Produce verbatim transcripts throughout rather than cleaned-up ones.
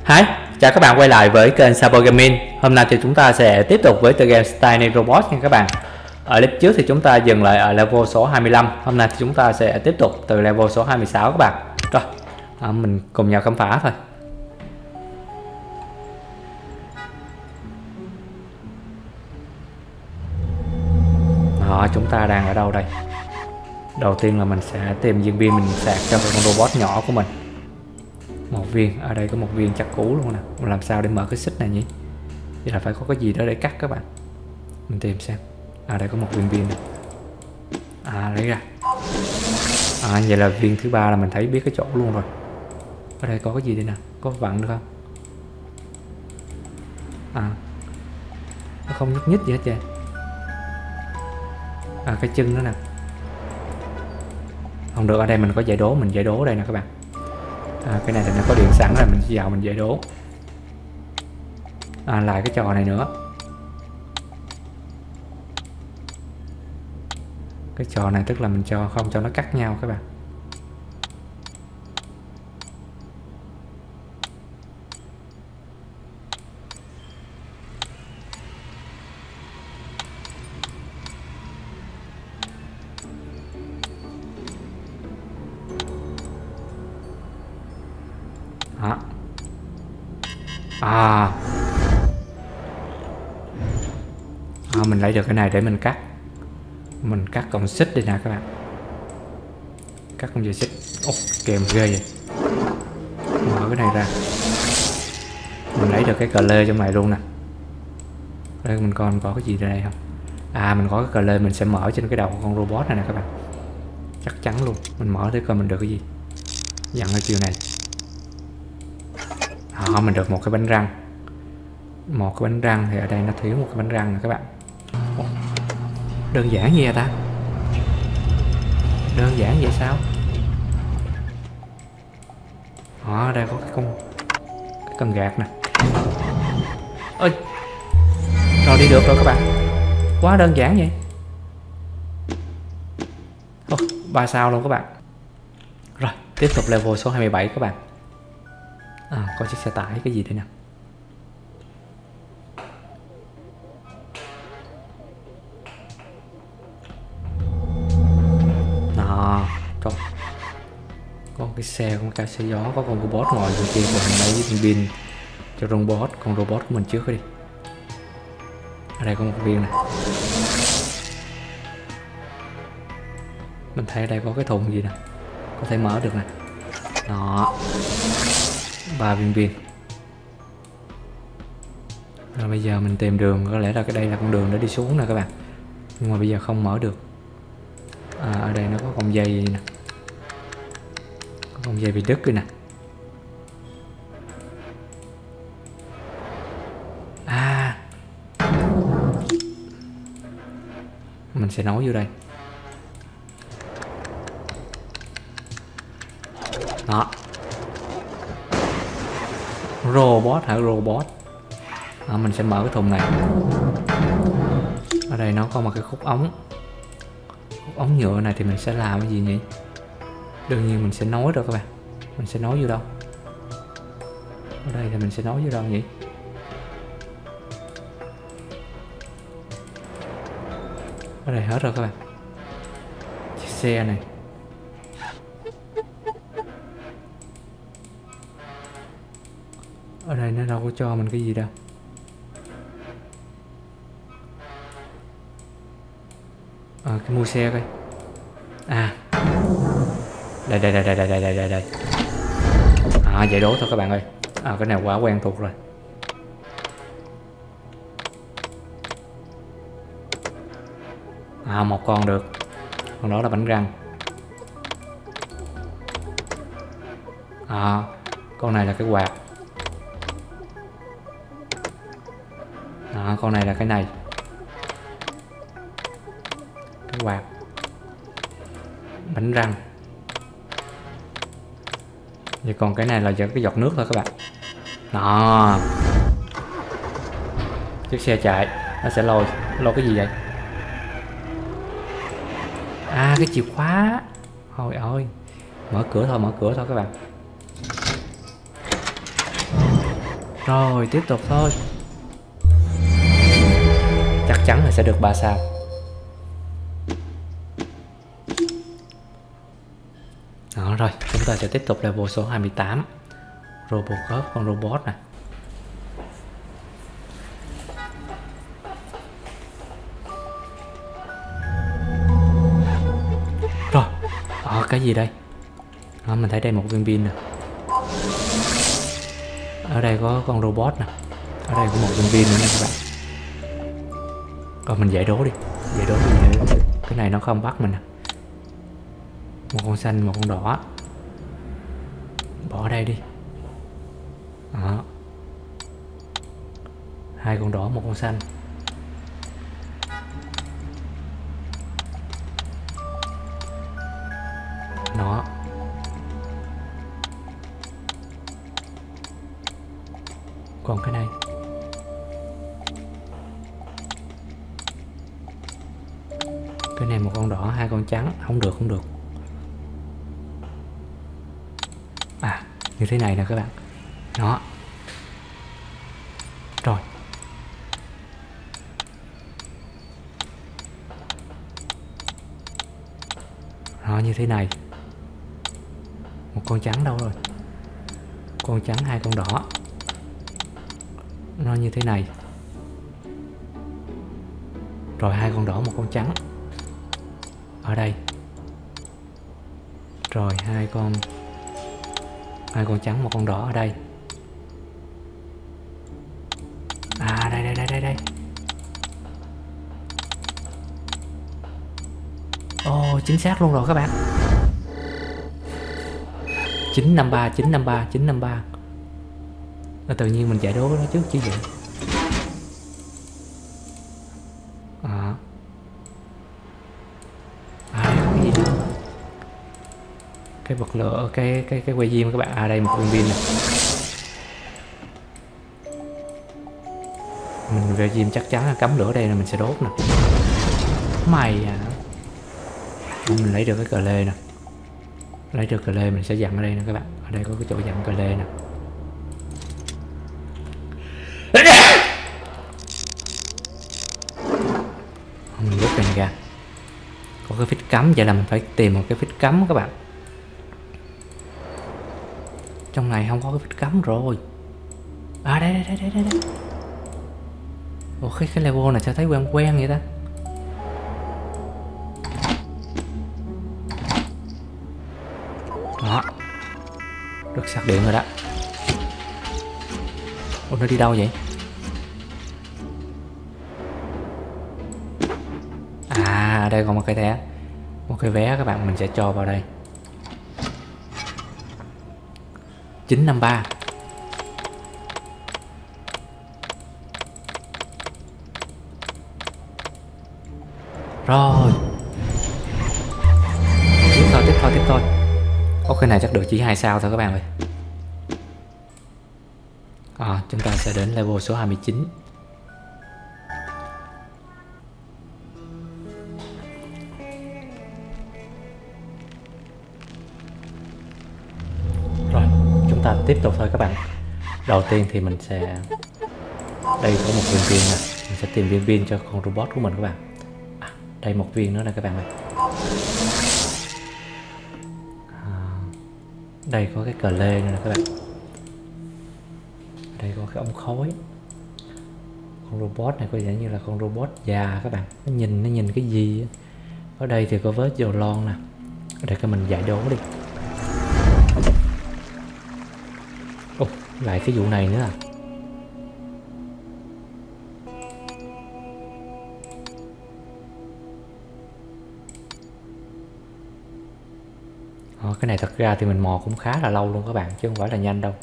Hi, chào các bạn quay lại với kênh Sabo Gaming. Hôm nay thì chúng ta sẽ tiếp tục với tựa game Tiny Robot nha các bạn. Ở clip trước thì chúng ta dừng lại ở level số hai mươi lăm. Hôm nay thì chúng ta sẽ tiếp tục từ level số hai mươi sáu các bạn. Rồi, à, mình cùng nhau khám phá thôi. Đó, chúng ta đang ở đâu đây? Đầu tiên là mình sẽ tìm viên pin mình sạc cho con robot nhỏ của mình. Một viên, ở đây có một viên chắc cú luôn nè. Mình làm sao để mở cái xích này nhỉ? Vậy là phải có cái gì đó để cắt các bạn. Mình tìm xem. À đây có một viên pin này. À lấy ra. À vậy là viên thứ ba là mình thấy biết cái chỗ luôn rồi. Ở đây có cái gì đây nè? Có vặn được không? À nó không nhúc nhích gì hết trơn. À cái chân đó nè. Không được, ở đây mình có giải đố, mình giải đố ở đây nè các bạn. À, cái này thì nó có điện sẵn rồi, mình vào mình giải đố. À, lại cái trò này nữa. Cái trò này tức là mình cho không cho nó cắt nhau các bạn. Đó. À. À mình lấy được cái này để mình cắt. Mình cắt con xích đi nè các bạn. Cắt con dây xích. Ồ, kèm ghê vậy. Mở cái này ra. Mình lấy được cái cờ lê trong này luôn nè. Đây mình còn có cái gì đây không? À mình có cái cờ lê mình sẽ mở trên cái đầu của con robot này nè các bạn. Chắc chắn luôn. Mình mở để coi mình được cái gì. Dặn ở chiều này. Đó, mình được một cái bánh răng. Một cái bánh răng thì ở đây nó thiếu một cái bánh răng nè các bạn. Ồ, đơn giản như vậy ta? Đơn giản vậy sao? Đó, ở đây có cái con cái cần gạt nè. Ơi, rồi đi được rồi các bạn. Quá đơn giản vậy. Ồ, ba sao luôn các bạn. Rồi, tiếp tục level số hai mươi bảy các bạn. À, có chiếc xe tải cái gì đây nè. Đó, có, có cái xe, con cái xe gió, có con robot ngồi bên kia của mình lấy viên pin cho robot, con robot của mình trước đi. Ở đây có một viên này. Mình thấy ở đây có cái thùng gì nè, có thể mở được nè. Đó, ba viên pin. Rồi bây giờ mình tìm đường, có lẽ là cái đây là con đường để đi xuống nè các bạn. Nhưng mà bây giờ không mở được. À, ở đây nó có con dây gì nè. Có con dây bị đứt rồi nè. À, mình sẽ nối vô đây. Đó. Robot hả? Robot. À, mình sẽ mở cái thùng này. Ở đây nó có một cái khúc ống. Khúc ống nhựa này thì mình sẽ làm cái gì nhỉ? Đương nhiên mình sẽ nối rồi các bạn. Mình sẽ nối vô đâu? Ở đây thì mình sẽ nối vô đâu nhỉ? Ở đây hết rồi các bạn. Chiếc xe này. Ở đây nó đâu có cho mình cái gì đâu. À, cái mua xe coi. À, đây đây đây đây đây đây đây đây. À, giải đố thôi các bạn ơi. À, cái này quá quen thuộc rồi. À, một con được. Con đó là bánh răng. À, con này là cái quạt. À, con này là cái này. Cái quạt. Bánh răng. Vậy còn cái này là cái giọt nước thôi các bạn. Đó. Chiếc xe chạy, nó sẽ lôi. Lôi cái gì vậy? À, cái chìa khóa. Thôi ơi. Mở cửa thôi, mở cửa thôi các bạn. Rồi tiếp tục thôi. Chắc chắn là sẽ được ba sao. Đó rồi, chúng ta sẽ tiếp tục level số hai mươi tám. Robocop, con robot nè. Rồi, ờ, cái gì đây? Đó, mình thấy đây một viên pin nè. Ở đây có con robot nè. Ở đây có một viên pin nữa nè các bạn. Rồi mình giải đố đi. Giải đố đi. Cái này nó không bắt mình nè. Một con xanh, một con đỏ. Bỏ ở đây đi. Đó. Hai con đỏ, một con xanh. Nó. Còn cái này. Cái này một con đỏ, hai con trắng. Không được, không được. À, như thế này nè các bạn. Đó. Rồi. Đó, như thế này. Một con trắng đâu rồi? Con trắng, hai con đỏ. Nó như thế này. Rồi hai con đỏ, một con trắng. Ở đây. Rồi hai con hai con trắng, một con đỏ ở đây. À đây đây đây đây đây. Ồ, oh, chính xác luôn rồi các bạn. chín năm ba, chín năm ba, chín năm ba. Tự nhiên mình giải đố nó trước chứ vậy. À. À đây có cái gì nữa? Cái bật lửa, cái cái cái que diêm các bạn. À đây một viên pin này. Mình que diêm chắc chắn là cắm lửa đây là mình sẽ đốt nè. Mày à. Mình lấy được cái cờ lê nè. Lấy được cờ lê mình sẽ dặn ở đây nè các bạn. Ở đây có cái chỗ dặn cờ lê nè. Mình rút này ra. Có cái phích cắm, vậy là mình phải tìm một cái phích cắm các bạn. Trong này không có cái phích cắm rồi. À đây đây đây đây đây, đây. Ủa cái, cái level này sao thấy quen quen vậy ta? Đó. Được sạc điện rồi đó. Ủa nó đi đâu vậy? À ở đây còn một cái thẻ. Một cái vé các bạn, mình sẽ cho vào đây. chín năm ba. Rồi. Tiếp thôi, tiếp thôi, tiếp thôi. Ô cái này chắc được chỉ hai sao thôi các bạn ơi. À, chúng ta sẽ đến level số hai mươi chín. Rồi, chúng ta tiếp tục thôi các bạn. Đầu tiên thì mình sẽ... Đây có một viên pin nè. Mình sẽ tìm viên pin cho con robot của mình các bạn. À, đây một viên nữa nè các bạn ơi. À, đây có cái cờ lê nữa nè các bạn. Đây có cái ống khói. Con robot này có vẻ như là con robot già các bạn. Nó nhìn nó nhìn cái gì. Ở đây thì có vết dầu lon nè. Ở đây cái mình giải đố đi. Ồ, lại cái vụ này nữa à. Ờ, cái này thật ra thì mình mò cũng khá là lâu luôn các bạn, chứ không phải là nhanh đâu.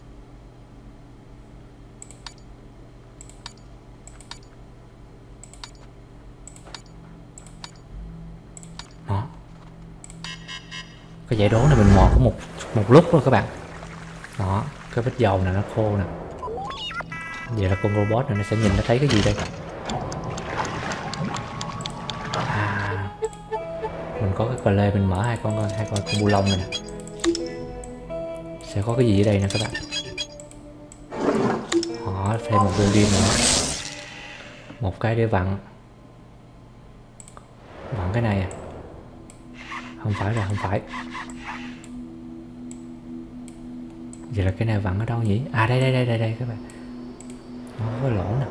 Đó. Cái giải đố này mình mò có một một lúc thôi các bạn. Đó, cái vết dầu này nó khô nè. Vậy là con robot này nó sẽ nhìn nó thấy cái gì đây? À, mình có cái cờ lê, mình mở hai con hai con con bu lông này nè. Sẽ có cái gì ở đây nè các bạn. Đó, thêm một viên pin nữa. Một cái để vặn. Vặn cái này à? Không phải rồi, không phải. Vậy là cái này vặn ở đâu nhỉ? À đây đây đây đây đây các bạn. Nó có lỗ nè.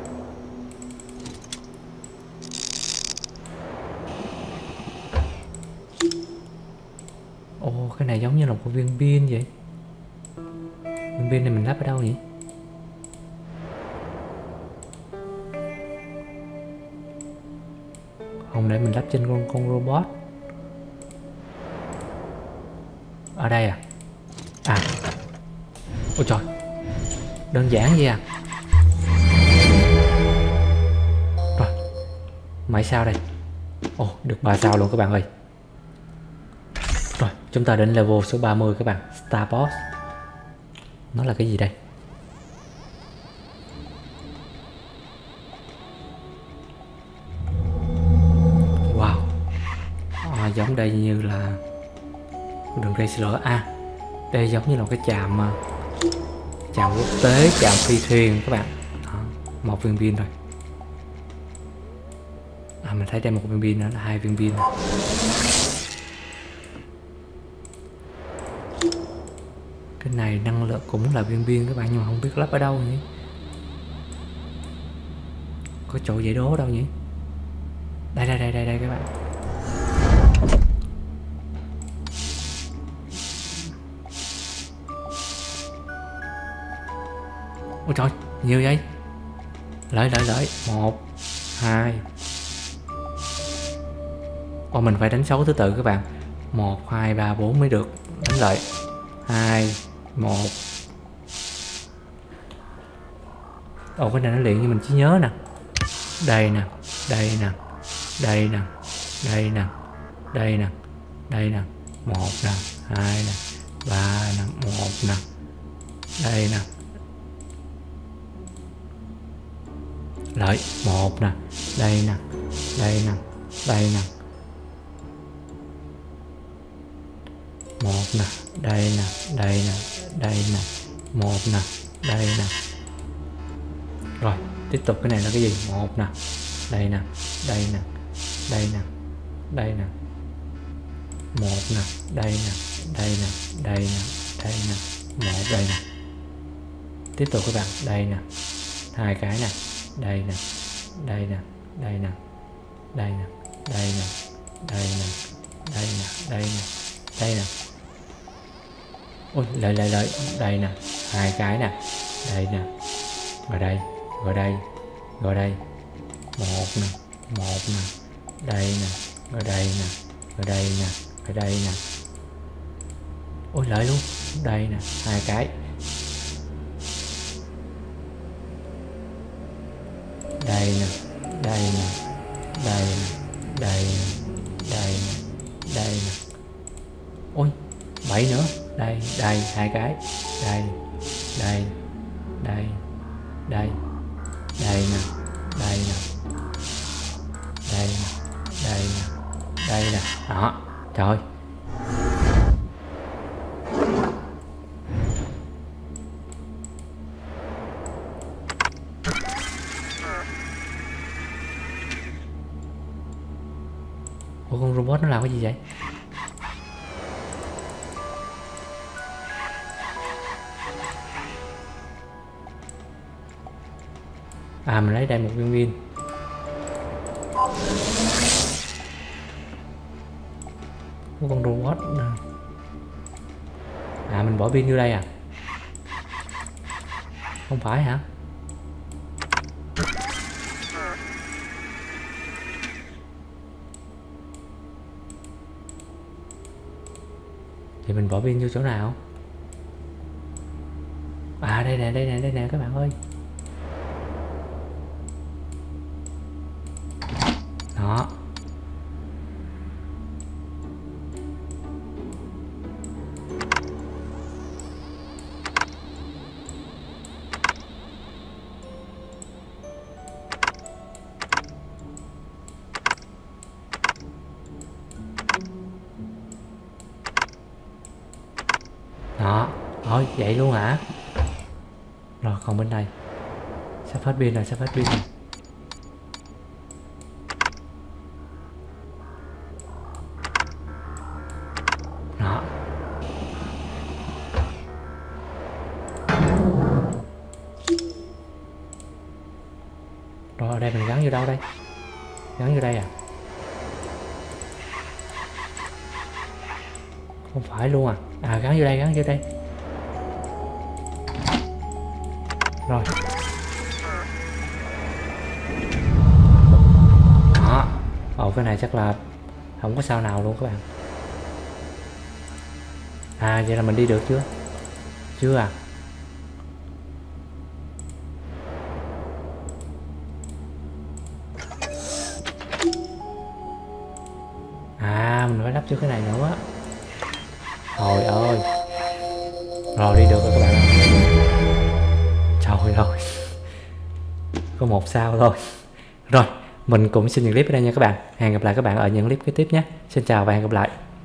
Ồ, cái này giống như là một viên pin vậy. Viên pin này mình lắp ở đâu nhỉ? Không, để mình lắp trên con con robot. Ở đây à? À. Ôi trời. Đơn giản vậy à? Rồi. Mấy sao đây? Ồ, được ba sao luôn các bạn ơi. Rồi, chúng ta đến level số ba mươi các bạn. Star Boss. Nó là cái gì đây? Wow. À, giống đây như là đường ray lửa. À, đây giống như là cái trạm Trạm quốc tế, trạm phi thuyền các bạn. Đó, một viên pin rồi. À, mình thấy đây một viên pin nữa là hai viên pin. Cái này năng lượng cũng là viên pin các bạn, nhưng mà không biết lắp ở đâu nhỉ? Có chỗ giải đố đâu nhỉ? Đây đây đây đây đây các bạn. Ôi trời, nhiều vậy. Lợi lợi lợi. Một, hai. Ồ, mình phải đánh số thứ tự các bạn. Một, hai, ba, bốn mới được. Đánh lợi. Hai, một. Ồ, cái này nó liền như mình chỉ nhớ nè. Đây nè, đây nè, đây nè, đây nè, đây nè, đây nè. Một nè, hai nè, ba nè, một nè. Đây nè. Lợi, một nè, đây nè, đây nè, đây nè. Một nè, đây nè, đây nè, đây nè. Một nè, đây nè. Rồi, tiếp tục cái này là cái gì? Một nè, đây nè, đây nè, đây nè, đây nè. Một nè, đây nè, đây nè, đây nè, đây nè. Một đây nè. Tiếp tục các bạn, đây nè. Hai cái nè. Đây nè, đây nè, đây nè, đây nè, đây nè, đây nè, đây nè, đây nè, đây nè. Ôi, lợi lợi lợi, đây nè, hai cái nè, đây nè, vào đây, vào đây, vào đây, một nè, một nè, đây nè, vào đây nè, vào đây nè, vào đây nè. Ôi lợi luôn, đây nè, hai cái. Đây nè, đây nè, đây nè, đây nè, đây nè, đây nè. Ôi, bảy nữa. Đây, đây, hai cái. Đây, đây, đây, đây, đây nè, đây nè, đây nè, đây nè, đây nè. Đó, trời. Ủa, con robot nó làm cái gì vậy? À, mình lấy đây một viên pin. Có con robot nè. À, mình bỏ pin vô đây à? Không phải hả? Thì mình bỏ pin vô chỗ nào? À, đây nè, đây nè, đây nè các bạn ơi. Đó. Đó. Thôi vậy luôn hả? Rồi còn bên đây. Sắp hết pin rồi, sắp hết pin rồi. Đó. Rồi ở đây mình gắn vô đâu đây? Gắn vô đây à? Không phải luôn à? À gắn vô đây, gắn vô đây. Rồi. Đó. Ồ cái này chắc là không có sao nào luôn các bạn. À vậy là mình đi được chưa? Chưa à? À mình phải lắp cho cái này nữa. Trời ơi. Rồi đi được rồi các bạn. Trời ơi. Có một sao thôi. Rồi mình cũng xin dừng clip ở đây nha các bạn. Hẹn gặp lại các bạn ở những clip kế tiếp nhé. Xin chào và hẹn gặp lại.